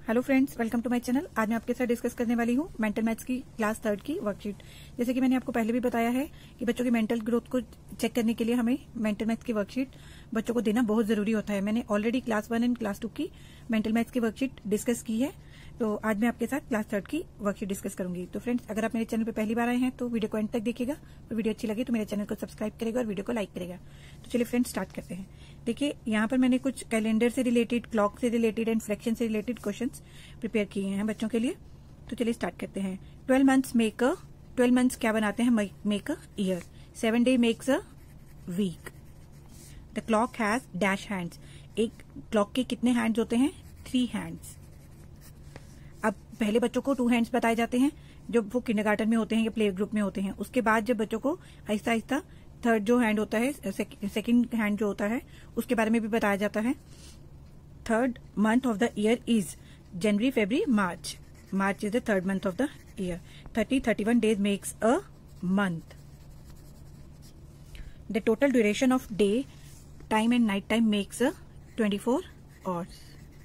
Hello friends, welcome to my channel. आज मैं आपके साथ डिस्कस करने वाली हूँ मेंटल मैथ्स की क्लास 3 की वर्कशीट। जैसे कि मैंने आपको पहले भी बताया है कि बच्चों की मेंटल ग्रोथ को चेक करने के लिए हमें मेंटल मैथ्स की वर्कशीट बच्चों को देना बहुत जरूरी होता है। मैंने ऑलरेडी क्लास 1 एंड क्लास 2 की मेंटल मैथ्स की वर्कशीट डिस्कस की है, तो आज मैं आपके साथ क्लास 3 की वर्कशीट डिस्कस करूंगी। तो फ्रेंड्स, अगर आप मेरे चैनल पर पहली बार आए हैं तो वीडियो को एंड तक देखिएगा और वीडियो अच्छी लगे तो मेरे चैनल को सब्सक्राइब करेगा और वीडियो को लाइक करेगा। तो चलिए फ्रेंड्स, स्टार्ट करते हैं। देखिए, यहाँ पर मैंने कुछ कैलेंडर से रिलेटेड, क्लॉक से रिलेटेड एंड फ्रैक्शन से रिलेटेड क्वेश्चंस प्रिपेयर किए हैं बच्चों के लिए। तो चलिए स्टार्ट करते हैं। 12 मंथ्स क्या बनाते हैं? Make a year. 7 day makes a week. The clock has dash hands. एक क्लॉक के कितने हैंड्स होते हैं? 3 हैंड्स। अब पहले बच्चों को 2 हैंड्स बताए जाते हैं जब वो किंडरगार्टन में होते हैं या प्ले ग्रुप में होते हैं। उसके बाद जब बच्चों को आहिस्ता आहिस्ता थर्ड जो हैंड होता है, सेकंड हैंड जो होता है, उसके बारे में भी बताया जाता है। Third month of the year is January, February, March. March is the third month of the year. 31 days makes a month. The total duration of day time and night time makes a 24 hours.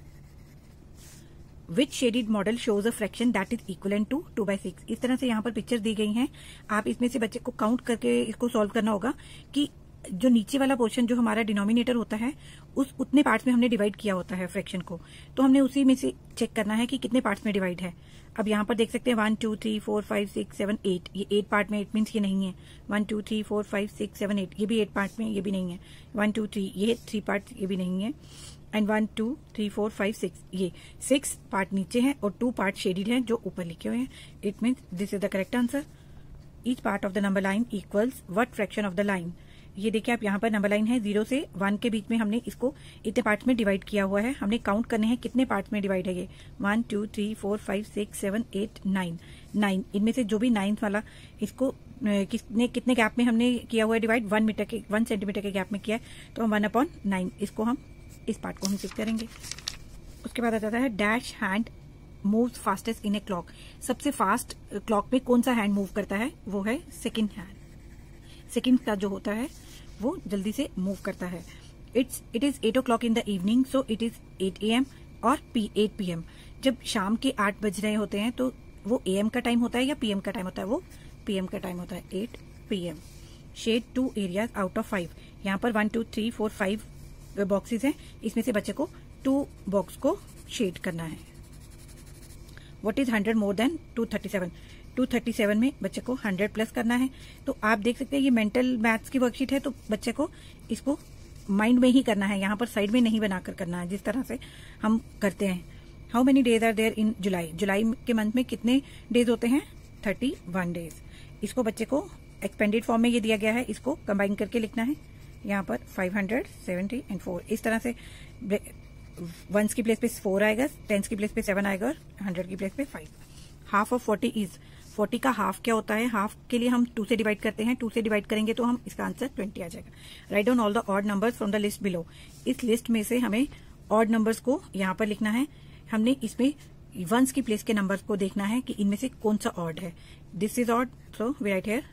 Which shaded model shows a fraction that is equivalent to 2/6। इस तरह से यहाँ पर picture दी गई हैं। आप इसमें से बच्चे को काउंट करके इसको सॉल्व करना होगा कि जो नीचे वाला पोर्शन जो हमारा डिनोमिनेटर होता है उस उतने पार्ट्स में हमने डिवाइड किया होता है फ्रैक्शन को, तो हमने उसी में से चेक करना है कि कितने पार्ट्स में डिवाइड है। अब यहाँ पर देख सकते हैं 1 2 3 4 5 6 7 8। ये 8 पार्ट में, इट मीन्स ये नहीं है। 1 2 3 4 5 6 7 8, ये भी 8 पार्ट में, ये भी नहीं है। 1 2 3, ये 3 पार्ट, ये भी नहीं है। एंड 1 2 3 4 5 6, ये 6 पार्ट नीचे हैं और 2 पार्ट शेडिड हैं जो ऊपर लिखे हुए हैं। It means this is the correct answer. Each part of the number line equals what fraction of the line. ये देखिए, आप यहाँ पर नंबर लाइन है 0 से 1 के बीच में हमने इसको इतने पार्ट्स में डिवाइड किया हुआ है। हमने काउंट करने हैं कितने पार्ट्स में डिवाइड है ये। 1 2 3 4 5 6 7 8 9। इनमें से जो भी 9th वाला, इसको कितने गैप में हमने किया हुआ है डिवाइड? 1 सेंटीमीटर के गैप में किया है, तो हम 1/9 इसको हम इस पार्ट को हम चेक करेंगे। उसके बाद आ जाता है dash hand moves fastest in a clock. सबसे फास्ट क्लॉक में कौन सा हैंड मूव करता है? वो है सेकंड हैंड। सेकंड का जो होता है वो जल्दी से मूव करता है। It is 8 o'clock in the evening, so it is 8 AM और 8 PM। जब शाम के 8 बज रहे होते हैं तो वो AM का टाइम होता है या PM का टाइम होता है? वो PM का टाइम होता है। 8 PM। Shade 2 areas out of 5। यहाँ पर 1 2 3 4 5 बॉक्सेस हैं, इसमें से बच्चे को 2 बॉक्स को शेड करना है। What is 100 more than 237? 237 में बच्चे को 100 प्लस करना है। तो आप देख सकते हैं ये मेंटल मैथ्स की वर्कशीट है, तो बच्चे को इसको माइंड में ही करना है, यहाँ पर साइड में नहीं बनाकर करना है जिस तरह से हम करते हैं। How many days are there in July? जुलाई के मंथ में कितने डेज होते हैं? 31 डेज। इसको बच्चे को एक्सपेंडेड फॉर्म में ये दिया गया है, इसको कंबाइन करके लिखना है। यहाँ पर 570 एंड 4, इस तरह से 1s की प्लेस पे 4 आएगा, 10s की प्लेस पे 7 आएगा और 100 की प्लेस पे 5। हाफ ऑफ 40 इज, 40 का हाफ क्या होता है? हाफ के लिए हम 2 से डिवाइड करते हैं। 2 से डिवाइड करेंगे तो हम इसका आंसर 20 आ जाएगा। Write down all the odd numbers from the list below. इस लिस्ट में से हमें ऑड नंबर्स को यहाँ पर लिखना है। हमने इसमें 1s की प्लेस के नंबर्स को देखना है कि इनमें से कौन सा ऑड है। This is odd, so we write here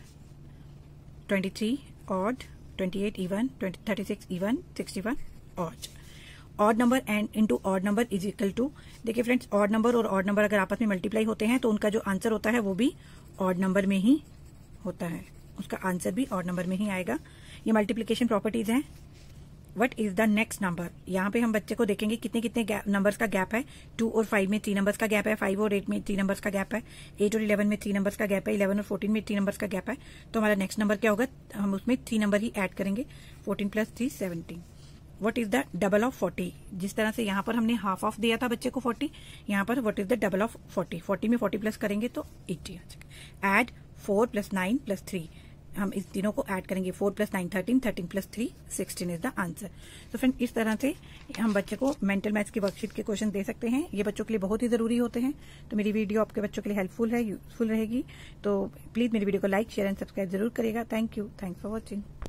23 odd, 28 even, 36 even, 61 odd. Odd number and into odd number is equal to, देखिए फ्रेंड्स, ऑड नंबर और ऑड नंबर अगर आपस में मल्टीप्लाई होते हैं तो उनका जो आंसर होता है वो भी ऑड नंबर में ही होता है, उसका आंसर भी ऑड नंबर में ही आएगा। ये मल्टीप्लीकेशन प्रॉपर्टीज हैं। What is the next number? यहाँ पे हम बच्चे को देखेंगे कितने नंबर्स का गैप है। 2 और 5 में 3 नंबर्स का गैप है। 5 और 8 में 3 नंबर्स का गैप है। 8 और 11 में 3 नंबर्स का गैप है। 11 और 14 में 3 नंबर्स का गैप है। तो हमारा नेक्स्ट नंबर क्या होगा? हम उसमें 3 नंबर ही ऐड करेंगे। 14 + 3 17। What is the double of 40? जिस तरह से यहाँ पर हमने हाफ ऑफ दिया था बच्चे को 40, यहाँ पर what is the double of 40? 40 में 40 प्लस करेंगे तो 80 आ जाएगा। एड 4 + 9 + 3, हम इस तीनों को ऐड करेंगे। 4 + 9 13, 13 + 3 16 इज द आंसर। तो फ्रेंड, इस तरह से हम बच्चे को मेंटल मैथ्स की वर्कशीट के क्वेश्चन दे सकते हैं। ये बच्चों के लिए बहुत ही जरूरी होते हैं। तो मेरी वीडियो आपके बच्चों के लिए हेल्पफुल है, यूजफुल रहेगी। तो प्लीज मेरी वीडियो को लाइक, शेयर एंड सब्सक्राइब जरूर करिएगा। Thank you. Thanks for watching.